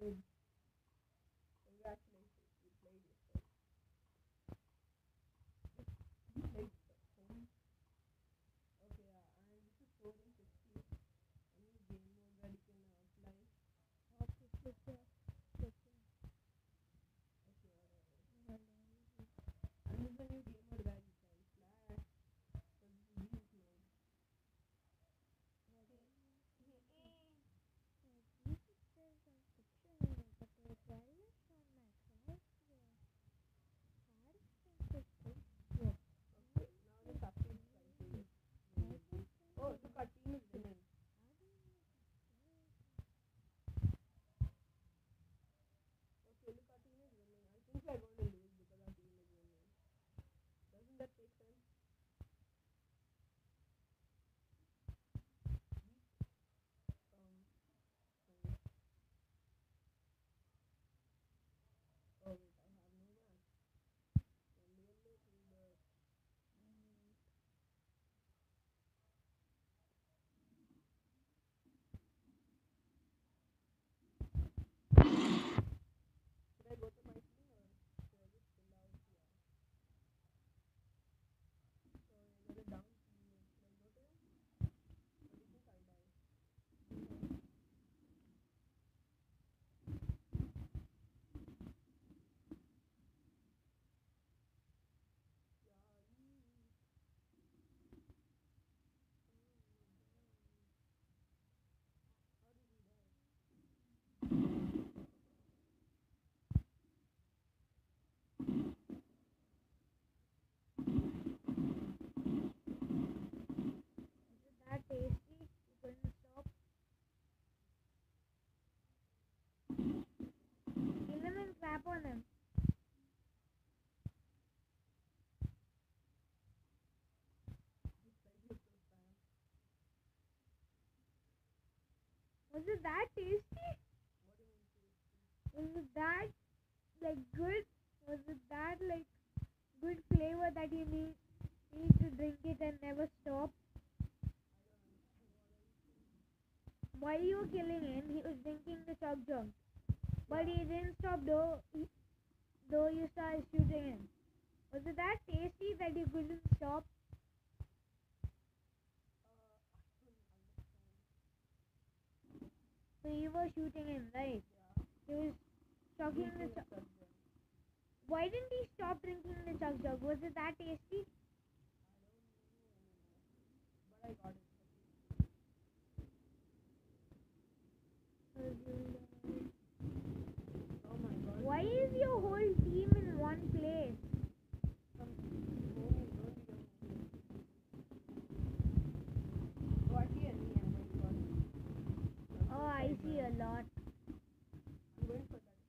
Good. Congratulations. You played yourself. You played yourself. Okay, and this is 4 and 50. Any game mode that you can apply. Okay, and this is a new game mode where you can fly. So this is beast mode. Okay, now the captain is trying to win. Oh, look, our team is winning. Okay, look, our team is winning. I think we're going to lose because our team is winning. Doesn't that make sense? Um, oh wait, I have no man. Only a little bit. Should I go to my team or should I just chill out here? So I got a down teammate. Should I go to him? Or do you think I'll die? That tasty, you couldn't stop. Kill him and clap on him. Was it that tasty? Was it that like good? Was it that like good flavor that you need to drink it and never stop? While you were killing him, he was drinking the chug jug, but he didn't stop though you started shooting him. Was it that tasty that you couldn't stop? So you were shooting him, right? He was chugging the chug. Why didn't he stop drinking the chug jug? Was it that tasty? But I got it. Oh my god. Why is your whole team in one place? Oh, I see enemy. I'm going for it. Oh, I see a lot. I'm going for that.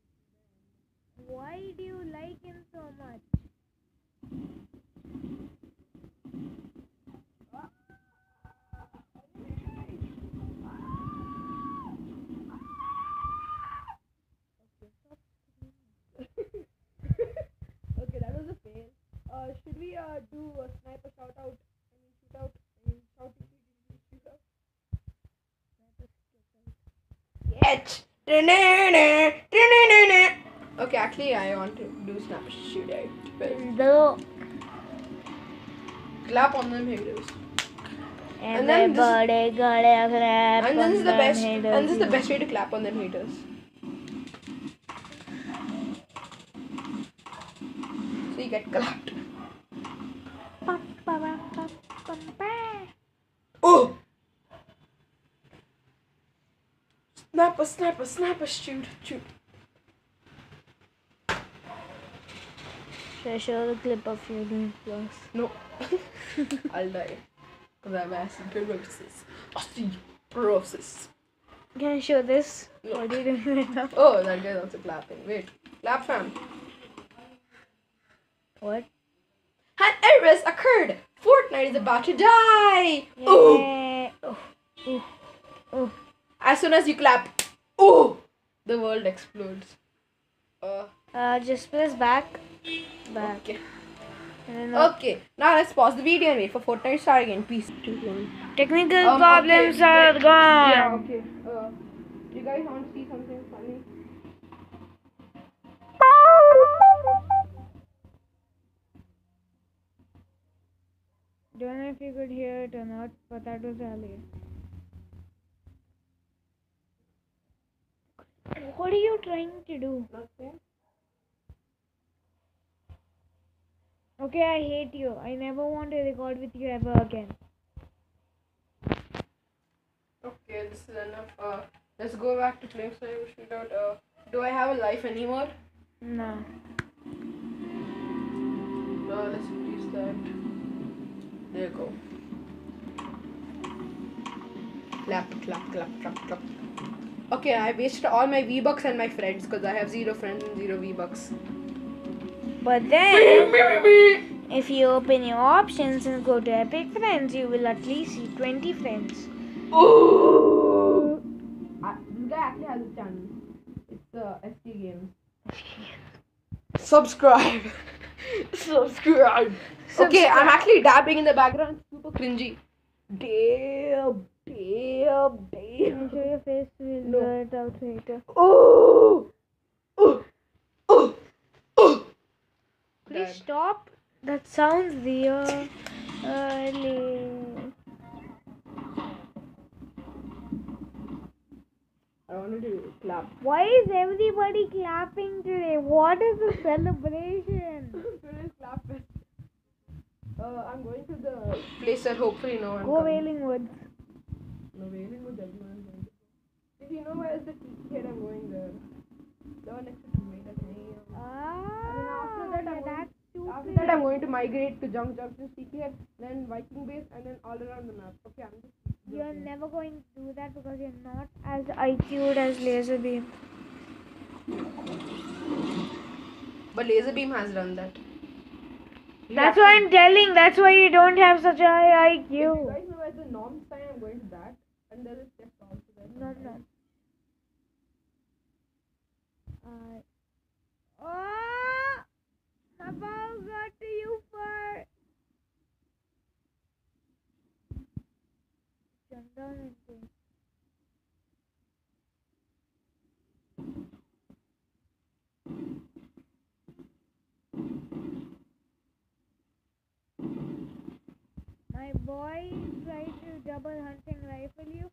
Why do you like him so much? Okay, that was a fail. Should we do a sniper shout out? I mean shoot out. I mean shout out. Yes. Okay, actually I want to do sniper shoot out. Clap on them haters. And then this is the best. And this is the best way to clap on them haters. So you get clapped. Oh! Sniper, shoot. Should I show the clip of you doing plus? No. I'll die. Because I have osteoporosis. Can I show this? No. What are you doing right now? Oh, that guy's also clapping. Wait. Clap fam. What? An error occurred. Fortnite is about to die. Ooh. Yeah. Oh. As soon as you clap, ooh, the world explodes. Just press back. Okay. And then, Okay. Now let's pause the video and wait for Fortnite to start again. Peace. technical problems okay. are gone. Yeah. Okay. You guys want to see something funny? Don't know if you could hear it or not, but that was Ali. What are you trying to do? Nothing. Okay, I hate you. I never want to record with you ever again. Okay, this is enough. Let's go back to playing Cyber Shootout. Do I have a life anymore? No. Let's increase that. There you go. Clap, clap, clap, clap, clap. Okay, I wasted all my V-Bucks and my friends because I have 0 friends and 0 V-Bucks. But then, if you open your options and go to Epic Friends, you will at least see 20 friends. Oh! This guy actually has a channel. It's ST Games. Subscribe. Subscribe. Okay, I'm actually dabbing in the background. Super cringy. Damn. I'm sure your face will No. blur it out later. Oh. Please stop. That sounds weird. Early. I wanted to clap. Why is everybody clapping today? What is the celebration? Today's clap fest. I'm going to the place that hopefully no one Go comes. Wailing Woods. No, Wailing Woods, everyone is going to. If you know where's the tiki head, I'm going there. The one next to Tomato Canyon. After that, I'm going to migrate to Junk Junction, Tiki Head, then Viking Base, and then all around the map. Okay, I'm just. You're never going to do that because you're not as IQ'd as Laserbeam. But Laserbeam has done that. That's why I'm telling. That's why you don't have such a high If you IQ. guys know where's the norm sign, I'm going to that. And there is chest also there. No. Oh! Nabal got to you first. Jump down into. My boy tried to double hunting rifle you.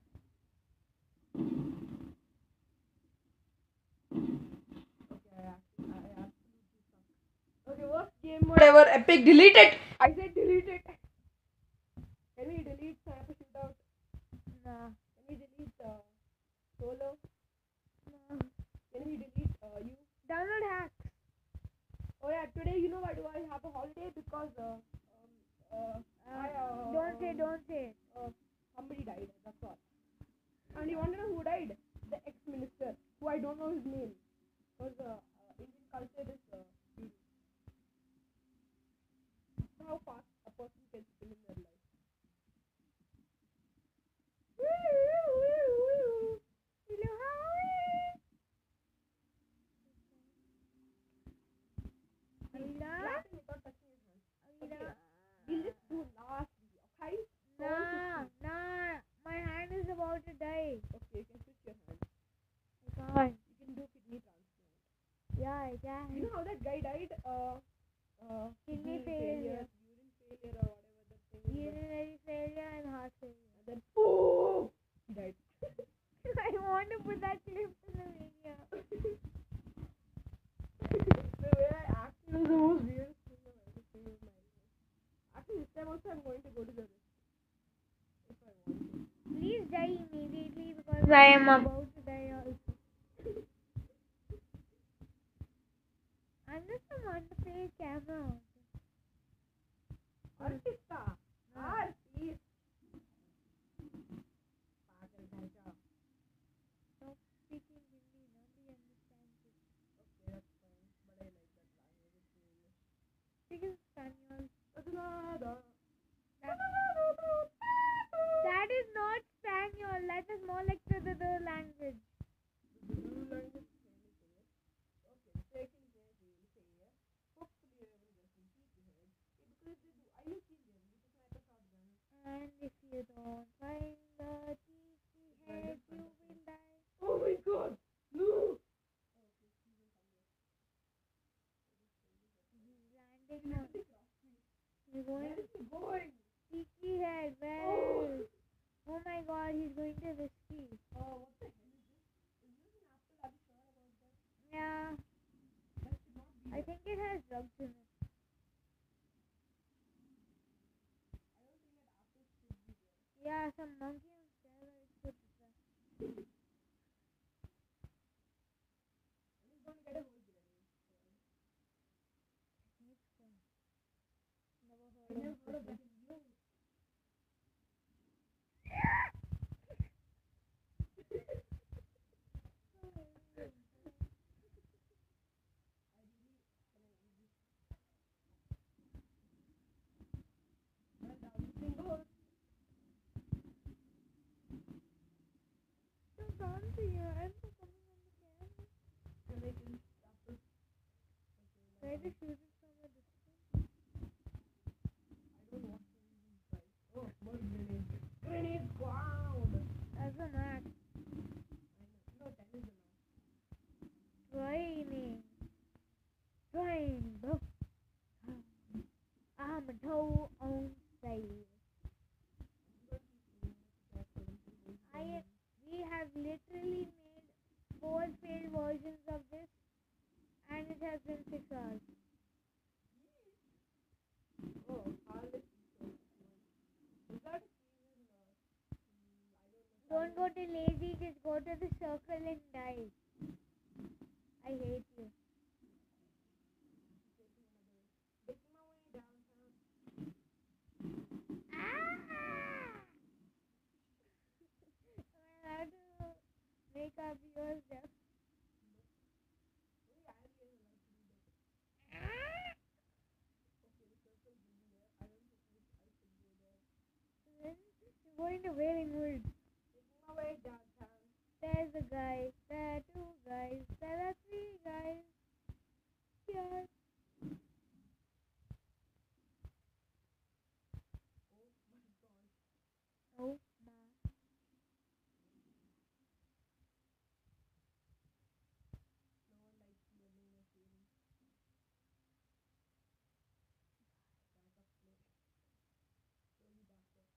Okay, I absolutely suck. Okay, worst game mode ever. Epic, delete it! I said delete it. Can we delete Sniper Shootout? Nah. Can we delete Solo? No. Can we delete you? Download hacks. Oh yeah, today you know why do I have a holiday? Because Don't say. Somebody died, that's all. And you want to know who died? The ex-minister, who I don't know his name. Because Indian culture is beauty. How fast a person can spin in their life. Clapping without touching his hand. Okay. We'll just do last video, okay? Nah. My hand is about to die. Okay, you can switch your hand. I can't. You can do kidney transplant. Yeah, I can. You know how that guy died? Kidney failure. Urine failure or whatever that thing is. Urinary failure and heart failure. And then, oh, he died. I want to put that clip in the video. The way I act is the most weirdest thing I've ever seen in my life. Actually, this time also I'm going to go to the rescue. If I want to. Please die immediately because I am about to die also. I'm just a wonderful camera. Artista. Artist. Pagal bhaicha. Stop speaking Hindi. Nobody understands it. Okay, that's fine. But I like that language. It's really. Speak in Spanish. Nada. That is not Spanish. That is more like the language. The language. Okay, second game. Hopefully, I will get it. has drugs in it. Yeah, some monkey on steroids put it there. Never heard of it. Don't dance here. I'm so coming on the camera. Try to shoot it from a distance. Grenade ground. As a max. No, 10 is enough. Training. Training, bro. I'm a toe on sale. We have literally made 4 failed versions of this, and it has been 6 hours. Oh, harvest. Is that Don't go to lazy, just go to the circle and die. I hate you. making my way downtown? Ah! Am I allowed to make our viewers deaf? Only I really like to do that. Ah! Okay, the circle's in there. I don't think I should go there. Then you're going to Wailing Woods. Making my way downtown. There's a guy, there are 2 guys, there are 3 guys. Yes. Oh my god. Oh my. No one likes you and no feeling. Back up slow. Slowly back up.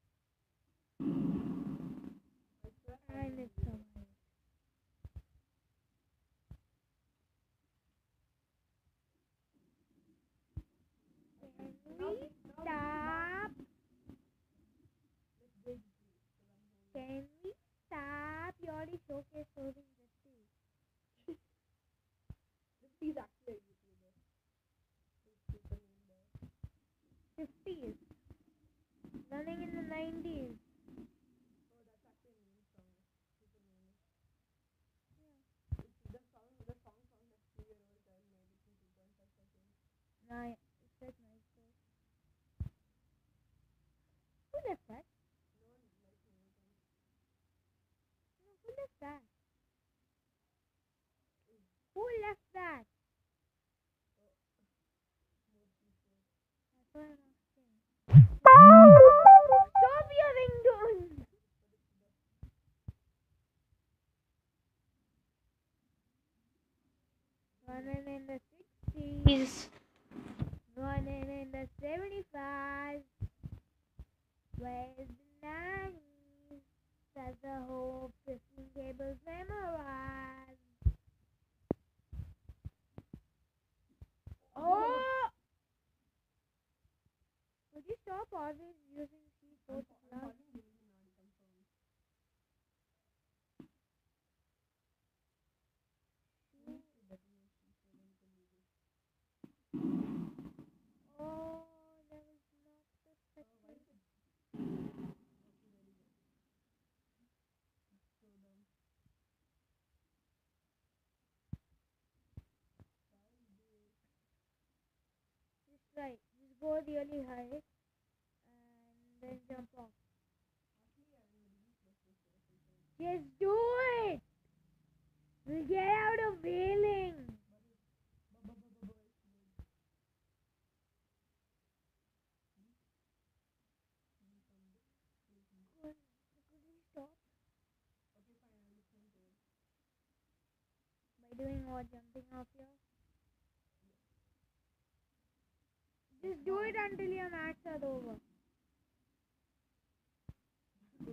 I swear And it's so nice. Can we stop? Let's dig deep. Can we stop? You already showcased clothing 50. He's actually a YouTuber. His super name there. 50s. Running in the 90s. Oh, that's actually a name song. Super name. Yeah. The song sounds like 2-year-old child made it in 2.5 seconds. Nice. It says nice though. Who left that? No one likes me. No, who left that? Who left that? More people. That's what I'm asking. Stop your ringtone! Running in the 60s. Running in the 75s. Where's the 90s? That's the whole 15 tables memorized. Oh! Would you stop always using C4 to I'm class? calling Illuminati confirmed. Please do detonate C4 and you can use it. Oh, that was not the Why second. is it? Okay, very good. So dumb. Just try. Just go really high and then jump off. Actually, I'm really frustrated. Just do it! We'll get out of Wailing. Could we stop Okay, fine, I'm listening to it. by doing what? Jumping off here? Just do it until your mats are over. Oh,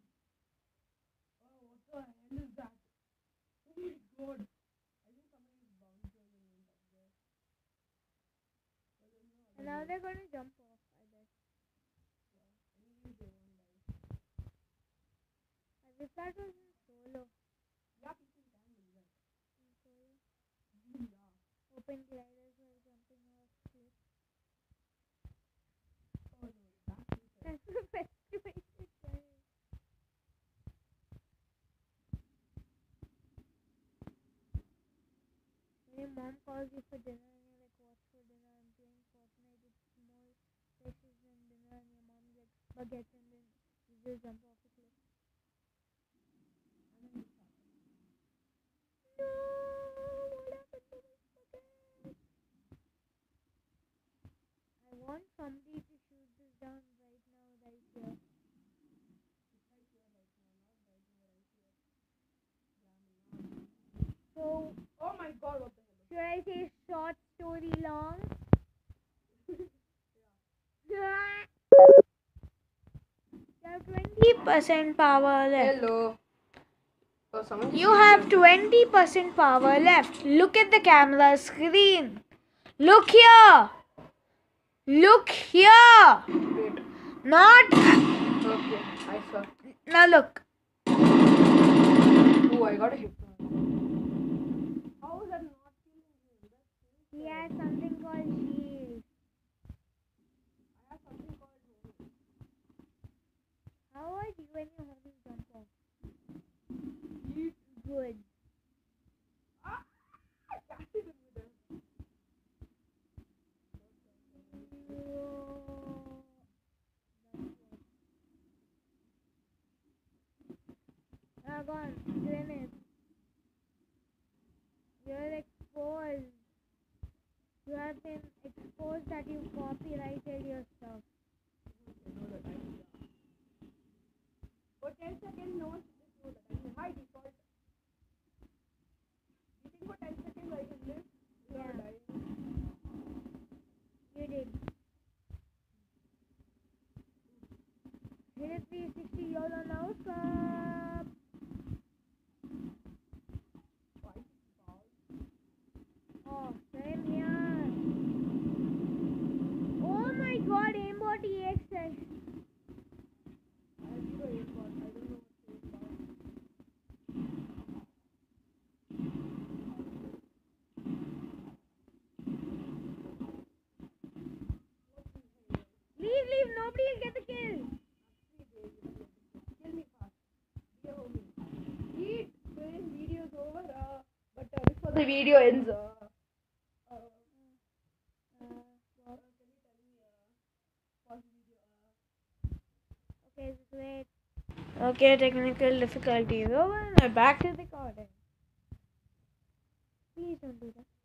what the hell is that? Oh my god. I think somebody is bouncing and went up there. they're gonna jump off, I bet. I wish that was in solo. Yeah, people can do that. In solo. Yeah. Open gliders while jumping off cliff. Oh no, that's That's the best way to try it. When your mom calls you for dinner and you're like, what's for dinner? I'm playing Fortnite. It's more places than dinner, and your mom's like, spaghetti, and then you just jump off the cliff. No, what happened to my spaghetti? I want somebody to shoot this down right now, right here. So, Oh my god, what the hell? should I say short story long? Yeah. You have 20% power left. Hello. Oh, someone You have 20% power left. Look at the camera screen. Look here. Look here. Wait. Not. Okay, I saw. Now look. Oh, I got a hit. How is that not killing you? He has something called shield. I have something called homing. How are you when your homing jump off? Yeet. Good. Ah! Catch it in the dance. Whoa. Now gone. Doing it. You're exposed. You have been exposed that you copyrighted your stuff. For 10 seconds, no one should just know that. I mean, my default. You think for 10 seconds I can live? Yeah. Dying? You did. Hit a 360 YOLO no scope. Oh, same here. Oh my god, aimbot EXS. I have zero aimbot. I don't know what's aimbot. Leave, nobody will get the kill. Kill me fast. Be a homie. Eat. When video's over. But before the video ends. Can you tell me? Pause the video. Okay, just wait. Okay, technical difficulties over. Now back to recording. Please don't do that.